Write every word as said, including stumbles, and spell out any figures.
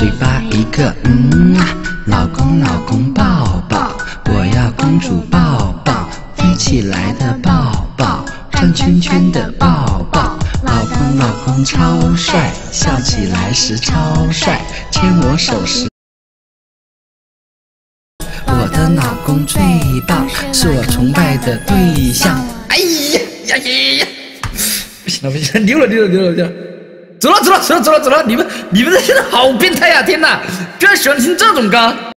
嘴巴一个嗯啊，老公老公抱抱，我要公主抱抱，飞起来的抱抱，转圈圈的抱抱，老公老公超帅，笑起来时超帅，牵我手时。我的老公最棒，是我崇拜的对象。哎呀呀呀呀！不行了不行了，溜了溜了溜了溜了，走了走了走了走了走了！你们你们这些人好变态呀！天哪，居然喜欢听这种歌！